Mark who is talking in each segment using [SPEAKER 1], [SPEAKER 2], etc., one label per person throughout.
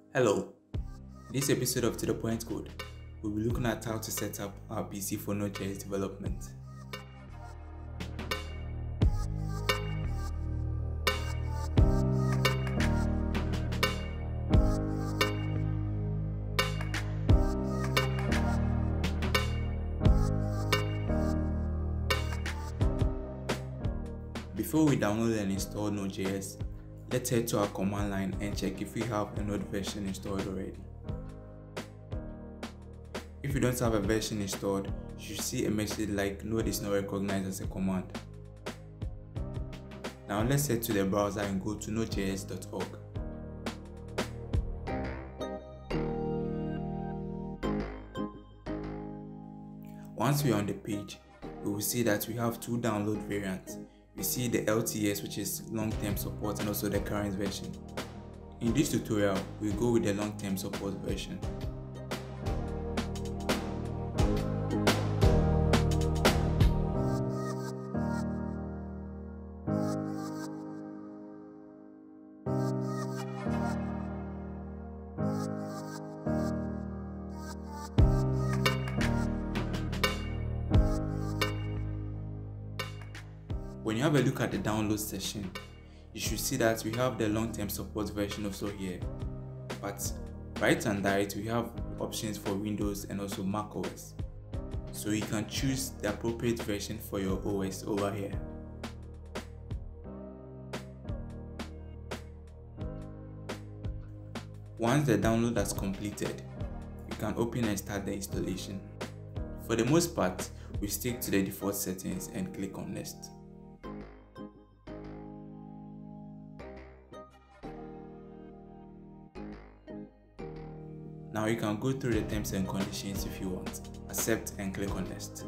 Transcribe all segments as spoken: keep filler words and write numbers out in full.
[SPEAKER 1] Hello, in this episode of To The Point Code, we'll be looking at how to set up our P C for Node.js development. Before we download and install Node.js, let's head to our command line and check if we have a Node version installed already. If you don't have a version installed, you should see a message like Node is not recognized as a command. Now let's head to the browser and go to node j s dot org. Once we are on the page, we will see that we have two download variants. We see the L T S, which is long-term support, and also the current version. In this tutorial, we'll go with the long-term support version. When you have a look at the download section, you should see that we have the long-term support version also here. But right and right, we have options for Windows and also Mac O S. So you can choose the appropriate version for your O S over here. Once the download has completed, you can open and start the installation. For the most part, we stick to the default settings and click on Next. Now you can go through the terms and conditions if you want. Accept and click on Next.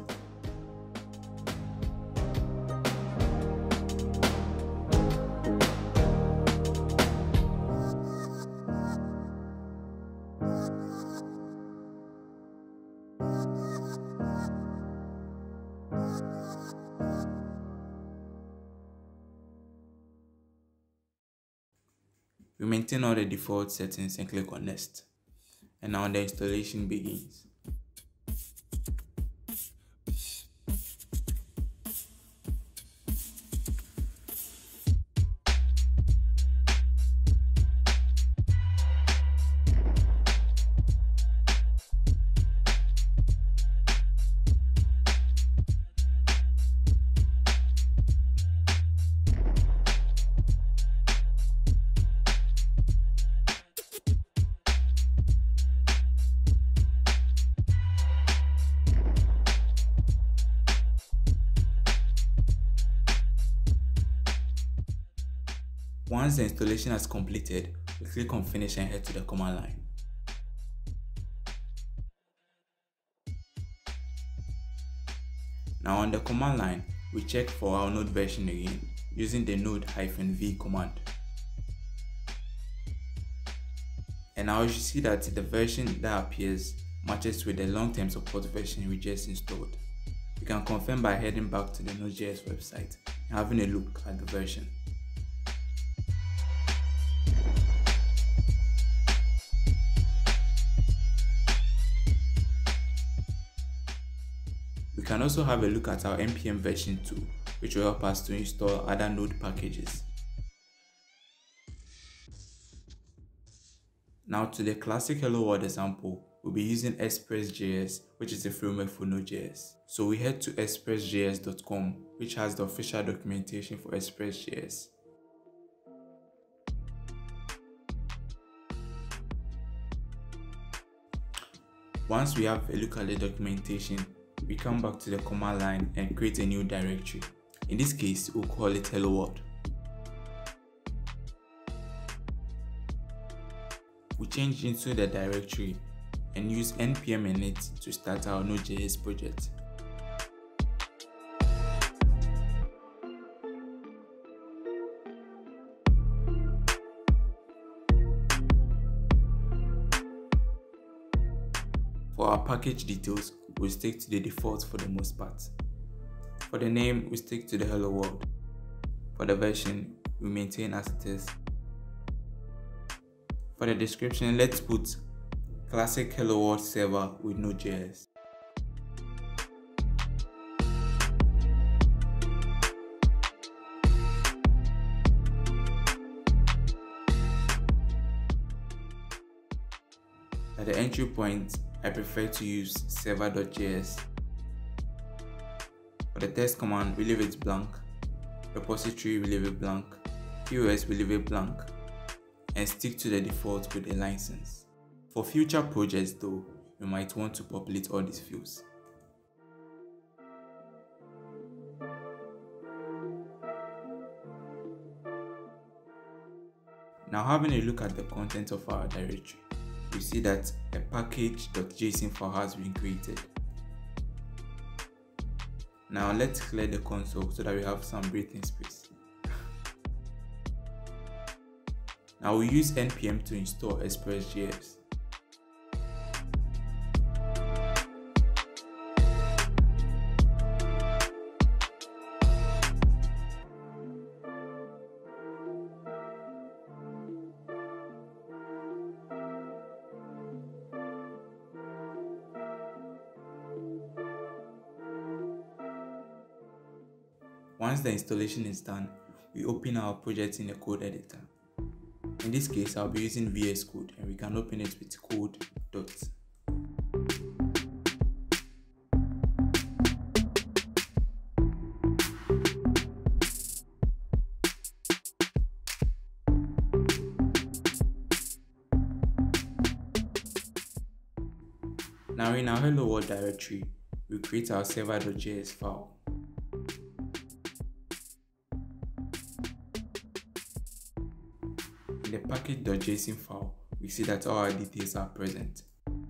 [SPEAKER 1] We maintain all the default settings and click on Next. And now the installation begins. Once the installation has completed, we click on Finish and head to the command line. Now on the command line, we check for our Node version again using the node-v command. And now you should see that the version that appears matches with the long-term support version we just installed. You can confirm by heading back to the Node.js website and having a look at the version. We can also have a look at our N P M version two, which will help us to install other Node packages. Now to the classic Hello World example, we'll be using Express.js, which is a framework for Node.js. So we head to express j s dot com, which has the official documentation for Express.js. Once we have a look at the documentation, we come back to the command line and create a new directory. In this case, we'll call it Hello World. We change into the directory and use N P M init to start our Node.js project. For our package details, we'll stick to the default for the most part. For the name, we stick to the Hello World. For the version, we maintain as it is. For the description, let's put classic Hello World server with Node.js. At the entry point, I prefer to use server.js. For the test command, we leave it blank. Repository, we leave it blank. P O S, we leave it blank. And stick to the default with the license. For future projects though, you might want to populate all these fields. Now, having a look at the content of our directory, we see that a package.json file has been created. Now let's clear the console so that we have some breathing space. Now we use npm to install Express.js. Once the installation is done, we open our project in the code editor. In this case, I'll be using V S Code, and we can open it with code dot. Now in our Hello World directory, we create our server.js file. In the package.json file, we see that all our details are present.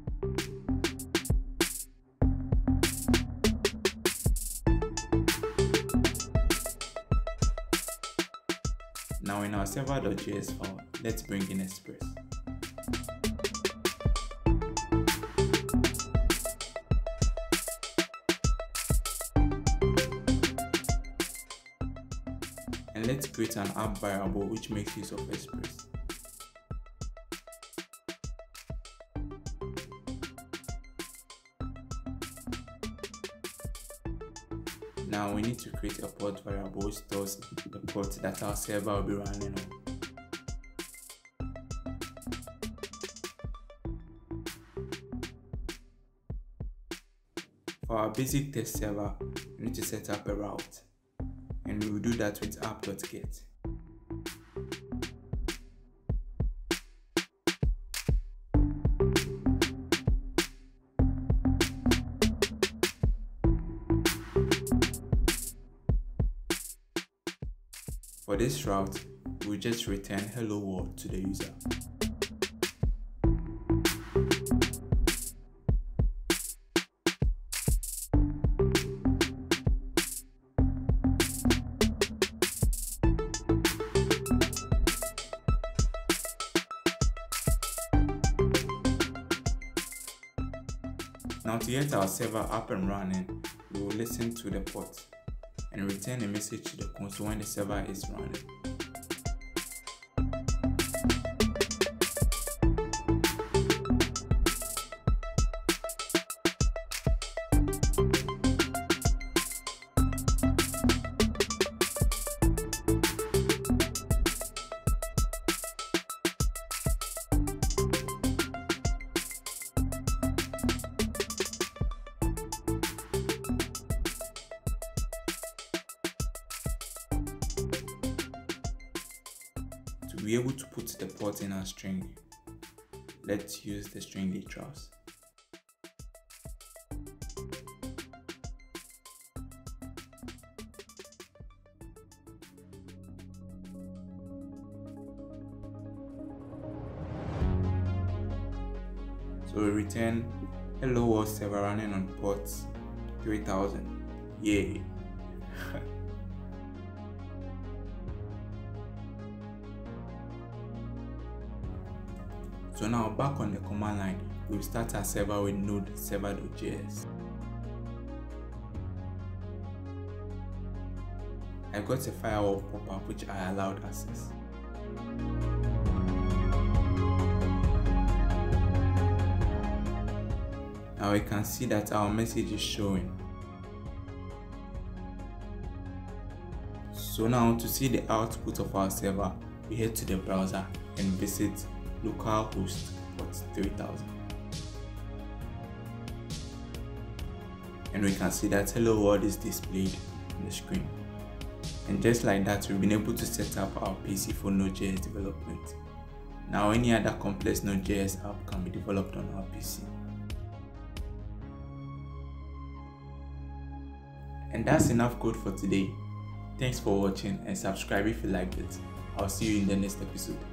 [SPEAKER 1] Now in our server.js file, let's bring in Express. And let's create an app variable which makes use of Express. Now we need to create a port variable which stores the port that our server will be running on. For our basic test server, we need to set up a route, and we will do that with app.get. For this route, we'll just return hello world to the user. Now to get our server up and running, we will listen to the port and return a message to the console when the server is running. To be able to put the port in our string, let's use the string literals. So we return hello world server running on port three thousand. Yay! So now back on the command line, we'll start our server with node server.js. I got a firewall pop-up which I allowed access. Now we can see that our message is showing. So now to see the output of our server, we head to the browser and visit localhost port three thousand. And we can see that hello world is displayed on the screen. And just like that, we've been able to set up our P C for Node.js development. Now any other complex Node.js app can be developed on our P C. And that's enough code for today. Thanks for watching and subscribe if you liked it. I'll see you in the next episode.